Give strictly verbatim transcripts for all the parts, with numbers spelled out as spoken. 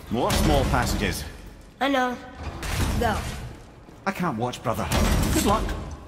More small passages. I know. Go. I can't watch, brother. Good luck.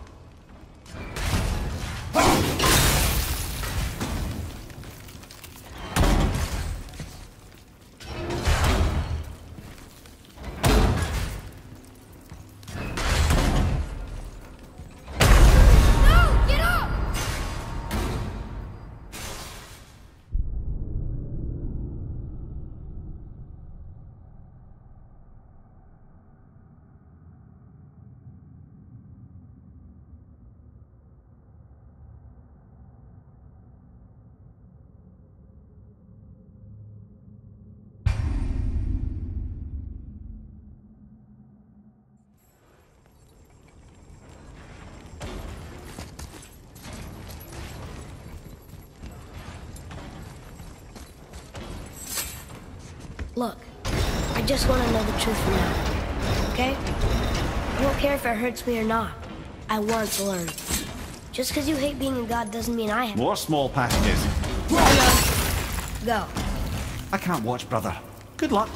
Look, I just want to know the truth now, okay? I don't care if it hurts me or not. I want to learn. Just because you hate being a god doesn't mean I have. More small passages. Go. I can't watch, brother. Good luck.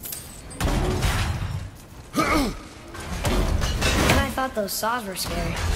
I thought those saws were scary.